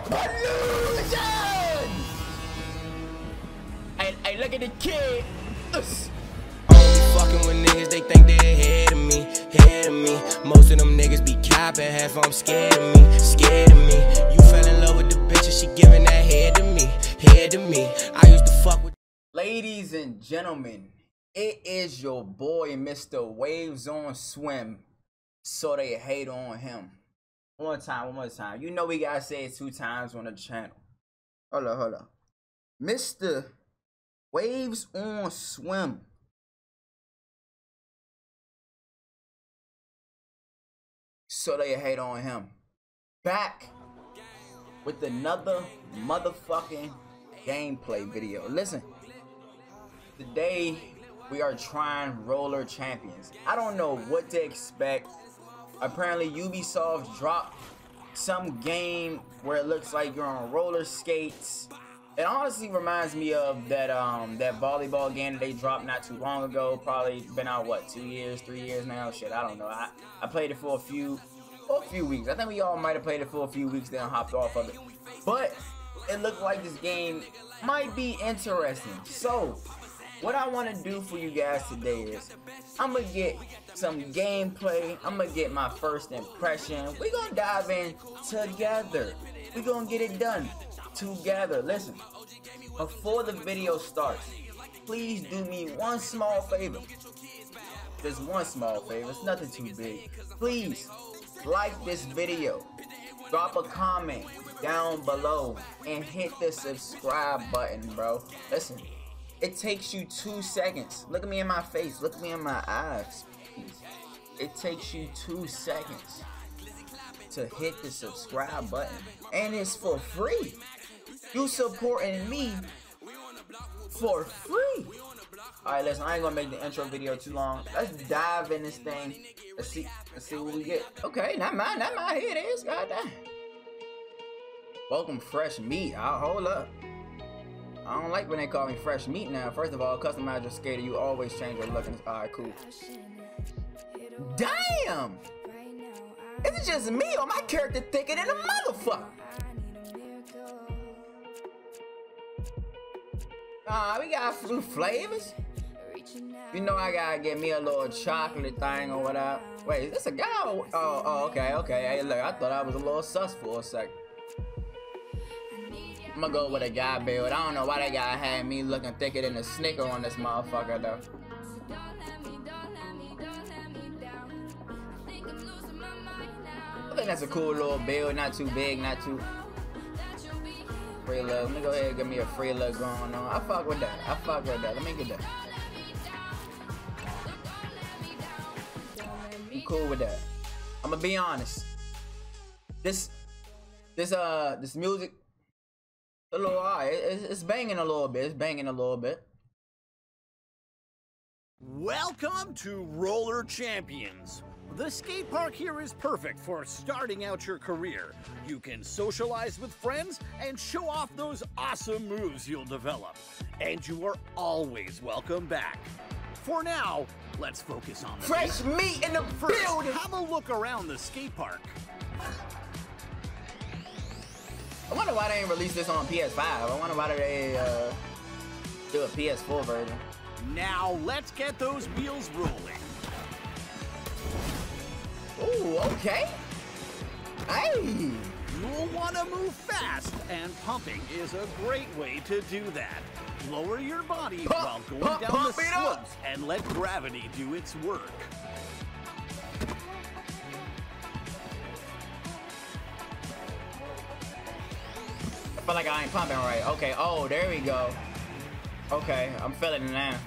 PuHLuSioN! Hey, look at the kid. Only fucking with niggas, they think they're ahead of me, Most of them niggas be capping, half of them scared of me, You fell in love with the bitch and she giving that head to me, I used to fuck with. Ladies and gentlemen, it is your boy, Mr. Waves on Swim. So they hate on him. One more time. You know we gotta say it 2 times on the channel. Hold up. Mr. Waves on Swim. So they hate on him. Back with another motherfucking gameplay video. Listen, today we are trying Roller Champions. I don't know what to expect. Apparently Ubisoft dropped some game where it looks like you're on roller skates. It honestly reminds me of that that volleyball game that they dropped not too long ago. Probably been out, what, 2 years, 3 years now? Shit, I don't know. I played it for a few weeks. I think we all might have played it for a few weeks, then hopped off of it. But it looked like this game might be interesting. So what I want to do for you guys today is I'm going to get some gameplay. I'm going to get my first impression. We're going to dive in together. We're going to get it done together. Listen, before the video starts, please do me one small favor. Just one small favor. It's nothing too big. Please like this video. Drop a comment down below and hit the subscribe button, bro. Listen. It takes you 2 seconds. Look at me in my face. Look at me in my eyes. It takes you 2 seconds to hit the subscribe button. And it's for free. You supporting me for free. Alright, listen, I ain't gonna make the intro video too long. Let's dive in this thing. Let's see what we get. Okay, not mine. Here it is. Goddamn. Welcome fresh meat. I'll hold up. I don't like when they call me fresh meat now. First of all, customize your skater. You always change your look. Alright, cool. Damn! Is it just me or my character thicker than a motherfucker? We got fruit flavors. You know I gotta get me a little chocolate thing or whatever. Wait, is this a guy? Oh, okay. Hey, look, I thought I was a little sus for a second. I'm gonna go with a guy build. I don't know why that guy had me looking thicker than a Snicker on this motherfucker though. I think that's a cool little build. Not too big, not too free look. Let me go ahead and give me a free look going on. I fuck with that. Let me get that. I'm cool with that. I'm gonna be honest. This music. A little high. It's banging a little bit. Welcome to Roller Champions. The skate park here is perfect for starting out your career. You can socialize with friends and show off those awesome moves you'll develop. And you are always welcome back. For now, let's focus on the fresh meat in the building. Have a look around the skate park. I wonder why they ain't released this on Ps5. I wonder why they do a PS4 version. Now let's get those wheels rolling. Ooh, okay. Hey! You'll want to move fast, and pumping is a great way to do that. Lower your body while going down the slopes and let gravity do its work. I feel like I ain't pumping right. Okay, oh, there we go. Okay, I'm feeling it now.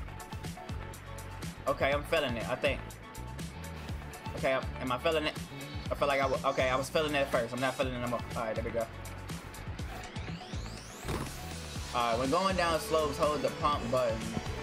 Okay, I'm feeling it, I think. Okay, am I feeling it? I feel like I was feeling it first. I'm not feeling it no more. Alright, there we go. Alright, when going down slopes, hold the pump button.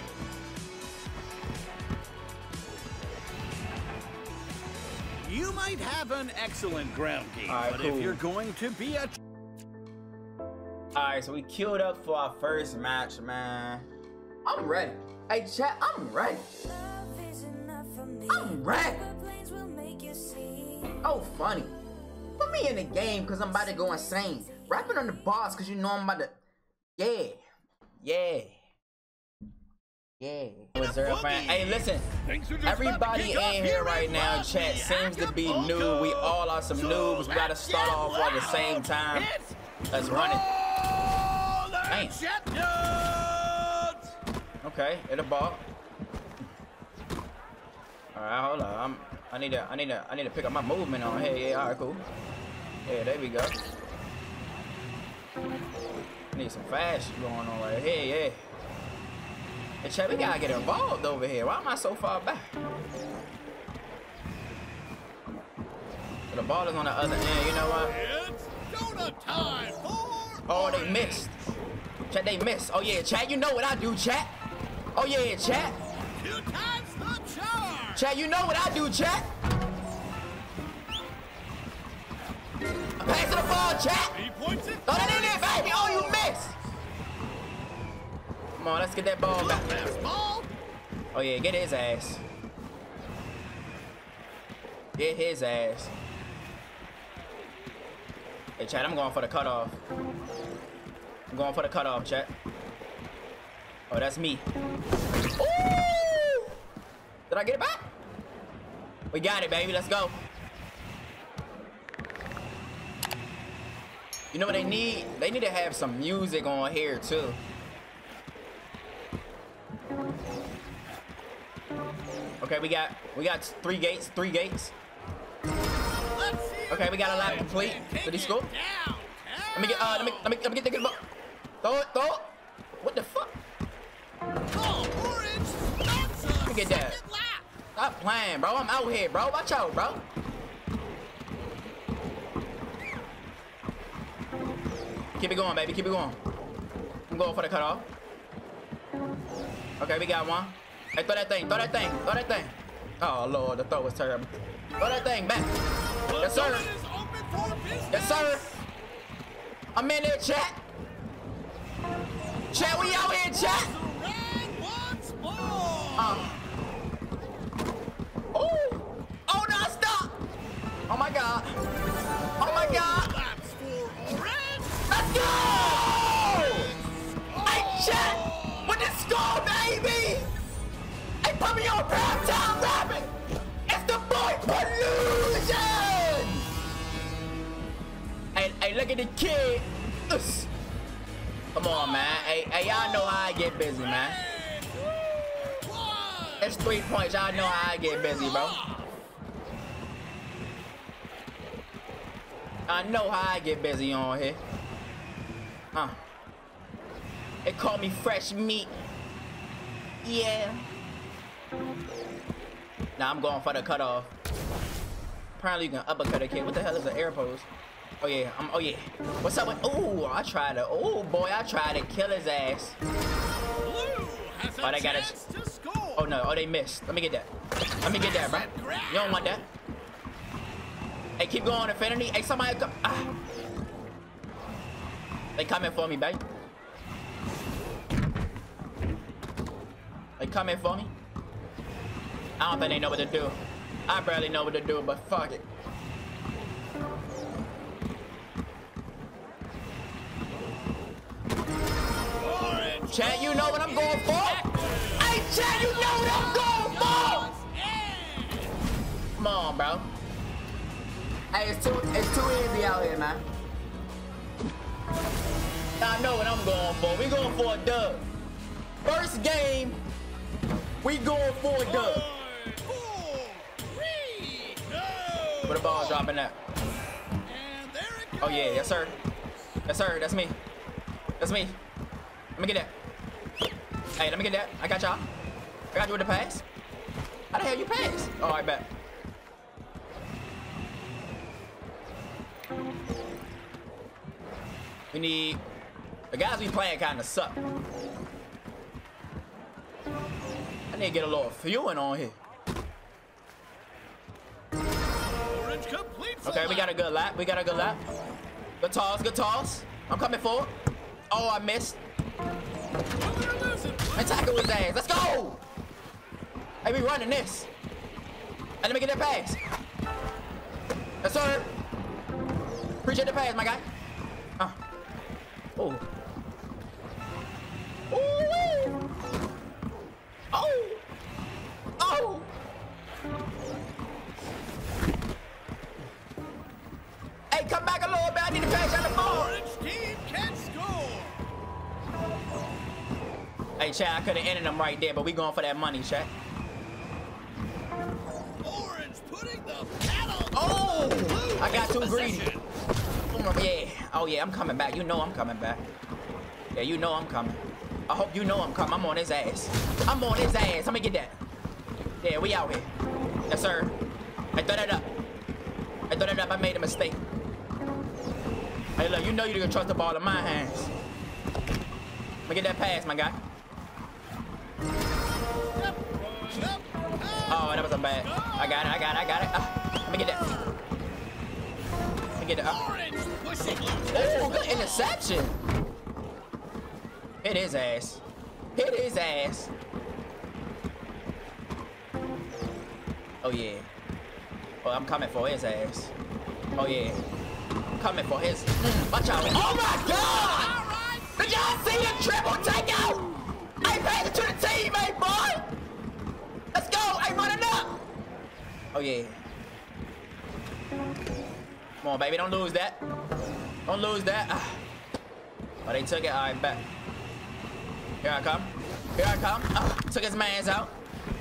You might have an excellent ground game, but cool. If you're going to be a... Alright, so we queued up for our first match, man. I'm ready. Hey, chat, I'm ready. I'm ready. Oh, funny. Put me in the game because I'm about to go insane. Rapping on the boss because you know I'm about to. Yeah. Yeah. Yeah. Hey, listen. Everybody in here right now, chat, seems to be new. We all are some noobs. We gotta start off at the same time. Let's run it. Damn. Okay, hit the ball. Alright, hold on. I need to pick up my movement on here. Yeah, alright, cool. Yeah, there we go. Need some fast going on right here, yeah. Hey, chat, we gotta get involved over here. Why am I so far back? The ball is on the other end, you know what? It's donut time for Oh, they missed. Chat, they missed. Oh, yeah, chat, you know what I do, chat. Oh, yeah, chat. 2 times the charge. Chat, you know what I do, chat. Pass to the ball, chat. He points it. Throw that in there, baby. Oh, you missed. Come on, let's get that ball back. Ball. Oh, yeah, get his ass. Get his ass. Hey, chat, I'm going for the cutoff. I'm going for the cutoff, chat. Oh, that's me. Ooh! Did I get it back? We got it, baby. Let's go. You know what they need? They need to have some music on here, too. Okay, we got 3 gates. Okay, we got a lap complete. Did he score? Let me get the ball. Throw it. What the fuck? Let me get that. Stop playing, bro. I'm out here, bro. Watch out, bro. Keep it going, baby. Keep it going. I'm going for the cutoff. Okay, we got one. Hey, throw that thing. Oh, Lord, the throw was terrible. Throw that thing back. Yes, sir. Yes, sir. I'm in there, chat. Chat, we out here, chat. Oh, no, stop. Oh, my God. Let's go. Hey, chat. With the score, baby. Hey, put me on primetime rapping. It's the boy PuHLuSioN. Hey, look at the kid. Come on, man. Hey, y'all know how I get busy, man. It's 3 points. Y'all know how I get busy, bro. I know how I get busy on here. They call me fresh meat. Yeah. Now I'm going for the cutoff. Apparently you can uppercut a kid. What the hell is an air pose? Oh yeah, oh yeah. What's up with? Oh, I tried to kill his ass. Oh, they got it. Oh no, oh they missed. Let me get that, bro. You don't want that. Hey, keep going, Infinity. Hey, somebody come. They coming for me, baby. They coming for me. I don't think they know what to do. I barely know what to do, but fuck it. Chat, you know what I'm going for? Hey, chat, you know what I'm going for? Come on, bro. Hey, it's too easy out here, man. I know what I'm going for. We going for a dub. First game, we going for a dub. Where the ball dropping at? Oh yeah, yes sir. Yes sir, that's me. That's me. Let me get that. Hey, let me get that. I got y'all. I got you with the pass. How the hell you pass? Oh, I bet. We need... The guys we playing kind of suck. I need to get a little fueling on here. Okay, we got a good lap. Good toss. I'm coming forward. Oh, I missed. And tackle his ass. Let's go. Hey, we running this. Hey, let me get that pass. Yes, sir. Appreciate the pass, my guy. Oh. Ooh. Oh. Oh. Hey, come back a little bit. I need to pass on the ball. Orange team can score. Hey, Chad, I could have ended him right there, but we going for that money, Chad. Orange putting the paddle. Oh, I got too greedy. Yeah. Oh, yeah, I'm coming back. You know I'm coming back. Yeah, you know I'm coming. I hope you know I'm coming. I'm on his ass. I'm on his ass. Let me get that. Yeah, we out here. Yes, sir. I throw that up. I throw that up. I made a mistake. Hey, look, you know you can trust the ball in my hands. Let me get that pass, my guy. Oh, that wasn't bad. I got it. Let me get that. Let me get that. Oh, good interception. Hit his ass. Hit his ass. Oh, yeah. Oh, I'm coming for his ass. Oh, yeah. I'm coming for his. Watch out. Oh, my God! Did y'all see the triple takeout? I paid it to the teammate, boy! Let's go! I running up! Oh, yeah. Come on, baby. Don't lose that. Don't lose that. Oh, they took it. All right, back. Here I come. Here I come. Took his mans out.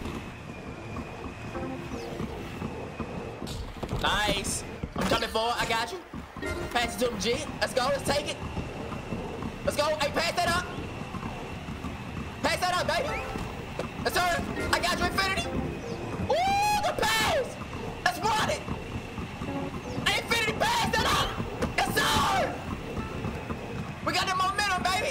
Nice. I'm coming forward. I got you. Pass it to him, G. Let's go. Let's take it. Let's go. Hey, pass that up. Pass that up, baby. Yes, sir. I got you, Infinity. Ooh, the pass. Let's run it. Infinity, pass that up. Yes, sir. We got the momentum, baby.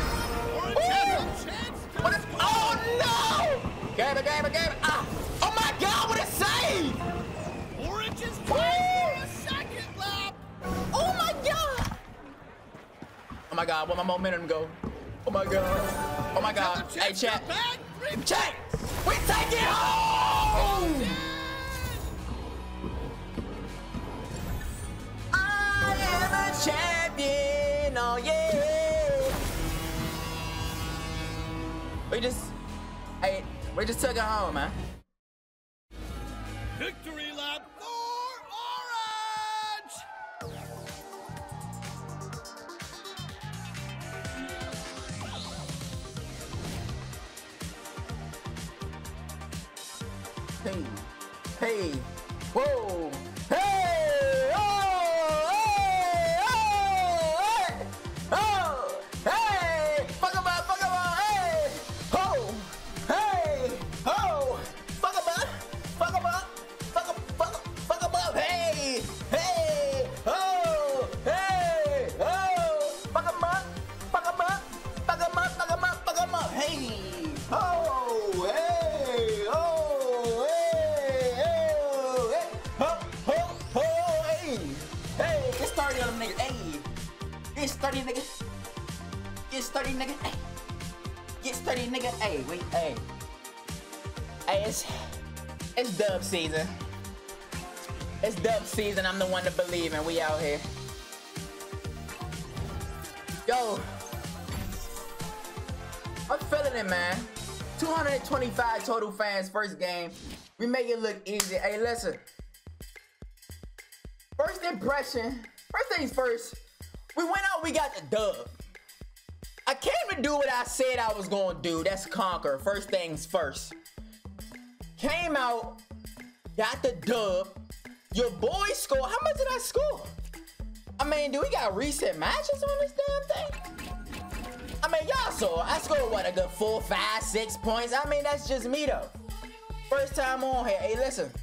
What is, oh, no. Game it. Oh, my God. What a save. Orange is trying for a second lap. Oh, my God. Oh, my God. Where my momentum go? Oh, my God. Oh, my God. Hey, chat. Chat. We take it home. I am a champion. Oh, yeah. We just took it home, man. Victory lap for Orange. Hey, whoa, hey, oh, hey, fuck him up, hey, oh, hey, oh, fuck him up, fuck him up, hey, oh, hey, oh, fuck him up, hey, oh, hey, oh, hey, get started on them niggas, hey, get started, nigga, hey, get started, nigga, hey, wait, hey, it's dub season. It's dub season. I'm the one to believe in. We out here. Yo, I'm feeling it, man. 225 total fans, first game. We make it look easy. Hey, listen. First impression, first things first, we went out, we got the dub. I came to do what I said I was gonna do. That's conquer, first things first. Came out, got the dub. Your boy scored. How much did I score? I mean, do we got recent matches on this damn thing? I mean, y'all saw, I scored what, a good 4, 5, 6 points? I mean, that's just me though. First time on here. Hey, listen.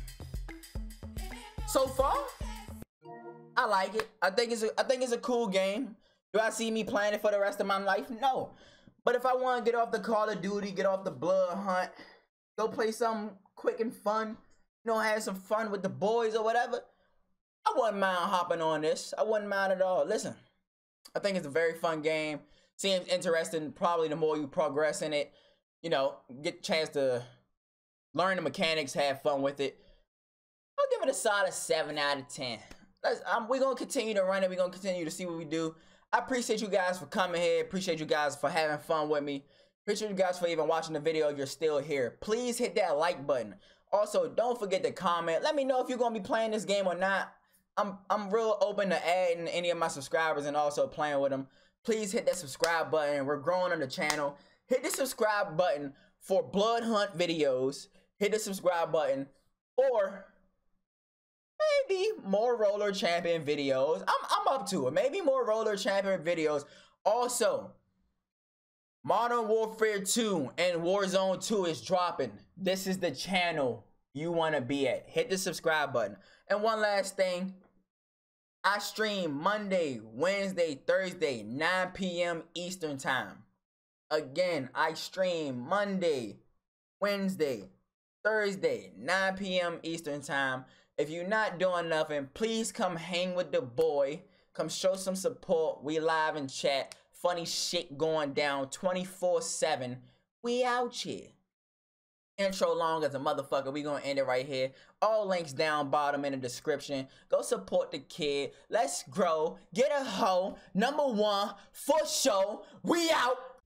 So far, I like it. I think it's a cool game. Do I see me playing it for the rest of my life? No. But if I want to get off the Call of Duty, get off the blood hunt, go play something quick and fun, you know, have some fun with the boys or whatever, I wouldn't mind hopping on this. I wouldn't mind at all. Listen, I think it's a very fun game. Seems interesting. Probably the more you progress in it, you know, get a chance to learn the mechanics, have fun with it. I'll give it a solid 7 out of 10. We're gonna continue to run it. We're gonna continue to see what we do. I appreciate you guys for coming here. Appreciate you guys for having fun with me. Appreciate you guys for even watching the video if you're still here. Please hit that like button. Also, don't forget to comment. Let me know if you're gonna be playing this game or not. I'm real open to adding any of my subscribers and also playing with them. Please hit that subscribe button. We're growing on the channel. Hit the subscribe button for Blood Hunt videos. Hit the subscribe button for maybe more Roller Champion videos. I'm up to it. Maybe more Roller Champion videos. Also, Modern Warfare 2 and Warzone 2 is dropping. This is the channel you want to be at. Hit the subscribe button. And one last thing. I stream Monday, Wednesday, Thursday, 9 p.m. Eastern Time. Again, I stream Monday, Wednesday, Thursday, 9 p.m. Eastern Time. If you're not doing nothing, please come hang with the boy. Come show some support. We live and chat. Funny shit going down 24/7. We out here. Intro long as a motherfucker. We gonna end it right here. All links down bottom in the description. Go support the kid. Let's grow. Get a hoe. #1 for sure. We out.